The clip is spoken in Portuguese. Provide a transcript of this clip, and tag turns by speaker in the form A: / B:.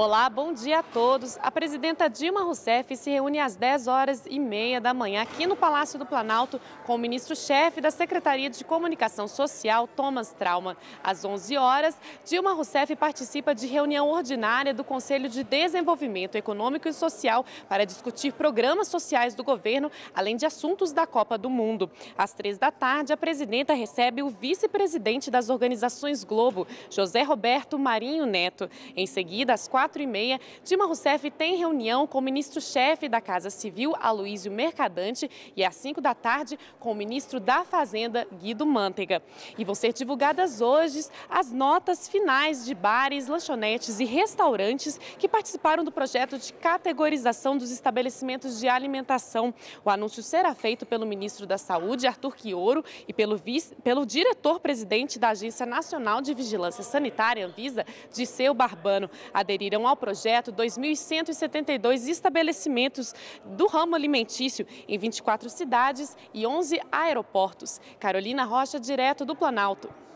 A: Olá, bom dia a todos. A presidenta Dilma Rousseff se reúne às 10h30 da manhã aqui no Palácio do Planalto com o ministro-chefe da Secretaria de Comunicação Social, Thomas Traumann. Às 11 horas, Dilma Rousseff participa de reunião ordinária do Conselho de Desenvolvimento Econômico e Social para discutir programas sociais do governo, além de assuntos da Copa do Mundo. Às 3 da tarde, a presidenta recebe o vice-presidente das organizações Globo, José Roberto Marinho Neto. Em seguida, às 4h30, Dilma Rousseff tem reunião com o ministro-chefe da Casa Civil, Aloísio Mercadante, e às 5 da tarde com o ministro da Fazenda, Guido Mantega. E vão ser divulgadas hoje as notas finais de bares, lanchonetes e restaurantes que participaram do projeto de categorização dos estabelecimentos de alimentação. O anúncio será feito pelo ministro da Saúde, Arthur Quiorio, e pelo diretor-presidente da Agência Nacional de Vigilância Sanitária, Anvisa, Disseu Barbano. Aderiram ao projeto 2.172 estabelecimentos do ramo alimentício em 24 cidades e 11 aeroportos. Carolina Rocha, direto do Planalto.